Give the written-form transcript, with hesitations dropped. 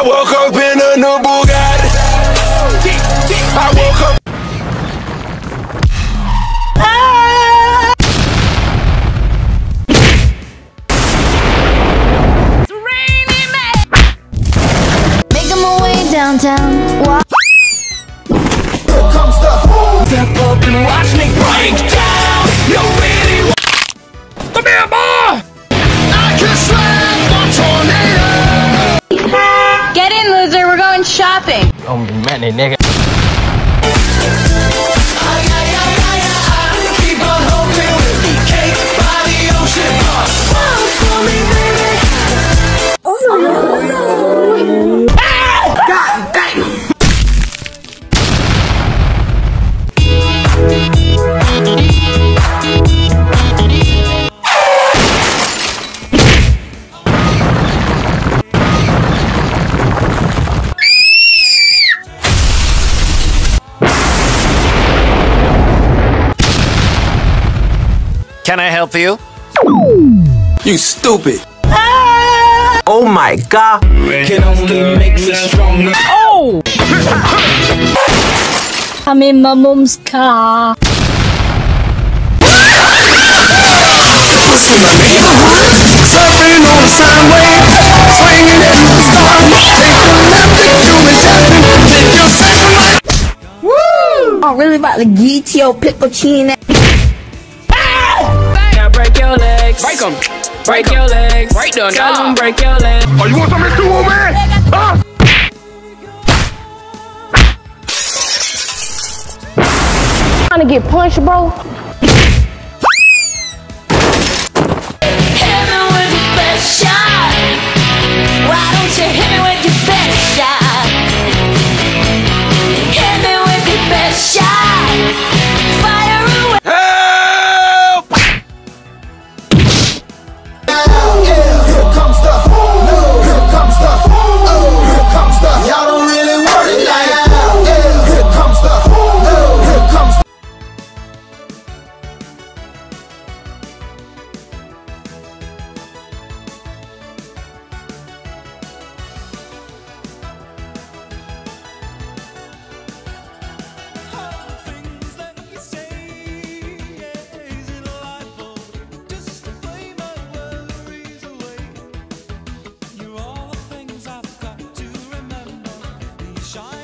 I woke up in a new Bugatti. I woke up. It's raining man. Making my way downtown. Here comes the step up and watch me break down. You really come here, boy. I can slam my tornado. Get in, loser. We're going shopping. Ông đừng mẹ này nè. Keep on hoping with me, cake by the ocean. For me, baby. God damn. Can I help you? You stupid. Oh my god. Can only make me stronger. Oh! I'm in my mom's car. Was in my neighborhood, surfing on the sine wave, swinging in the storm. Take a left and do it, tapping. Take your second life. Woo! I'm really about to get your pickle chin. Now break your legs. Break them. Break your legs. Break them. Tell them break your legs. Oh, you want some of this too, old man? Huh? Trying to get punched, bro. Hit me with your best shot. Why don't you hit me with your best shot? Hit me with your best shot. Fire away. Help! Here comes the, here comes the, here comes the. Y'all don't really want it like that. Here comes the, here comes the. You're all the things I've got to remember. These shine